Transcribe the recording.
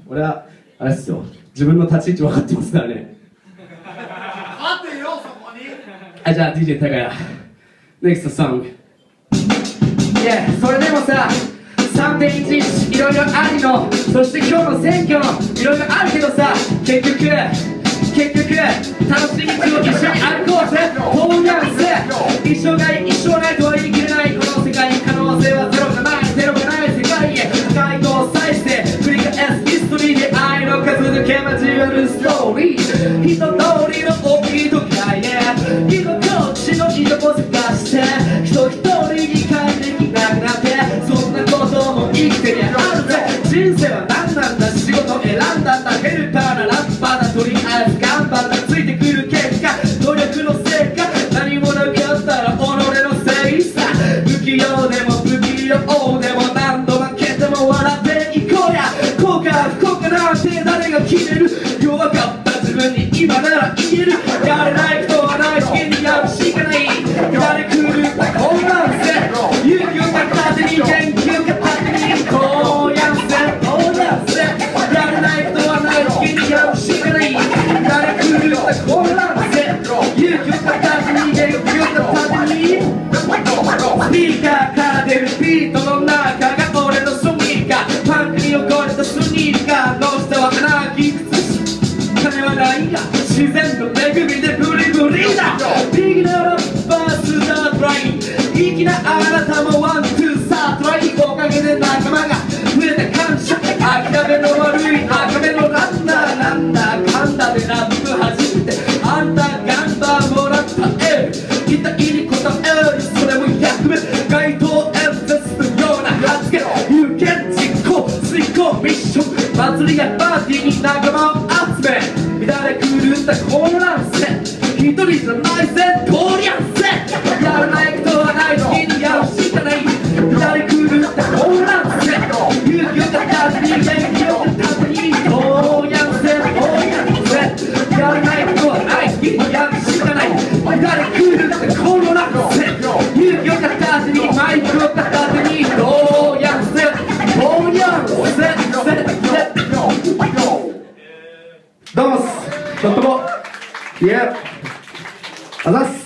俺はあれっすよ、自分の立ち位置分かってますからね。 待てよそこに。 じゃあ DJ 高谷 NEXT song。 いやそれでもさ 3.11 いろいろありの、そして今日の選挙のいろいろあるけどさ、結局楽しみ道を一緒に歩こうぜ。そうなんぜ、一生ないとは言い切れないこの世界に可能性はゼロがない世界へ回答再生繰り返すヒストリーで愛の数だけ交わるストーリー、一通りの大きい時計へ居心地のいいとこ探して人一人に帰ってきなくなって、そんなことも生きてりゃあるぜ。人生は何なんだ、仕事選んだんだ、ヘルパーなラッパーだ、とりあえず頑張ったついてくる結果努力の成果、何もなかったら己のせいさ。不器用でも不器用でも何度負けても笑っていこうや。こうか不幸かなんて誰が決める、弱かった自分に今なら言える。やれない人はない好きにやるしかない、誰狂った混乱せ勇気を片手に元気を片手にこうやんせやれない人はない好きにやるしかない、誰狂った混乱せ勇気を片手に元気を片手にスピーカーから出るビートの中が俺のスニーカー、パンクに汚れたスニーカーの下は穴開き靴下、金はないが自然の恵みでブリブリだ。ビギナーのバースタートライン粋なあなたもワンツーサートライン、おかげで仲間が増えて感謝、諦めの悪い赤目のランナーなんだかんだでラップ始めてあんたガンバーもらった期待に応える、それも役目街頭演説のような発言、有権実行遂行ミッション祭りやパーティーに仲間を集め乱れ狂った混乱せ一人じゃないぜ通りやんせ、やらないことはない好きにやるしかない、乱れ狂った混乱せ勇気を片手に元気を片手に通りやんせやらないことはない好きにやるしかない、乱れ狂った混乱せ勇気を片手にマイクを片手に通りやんせどうもすとってもいやあざっす。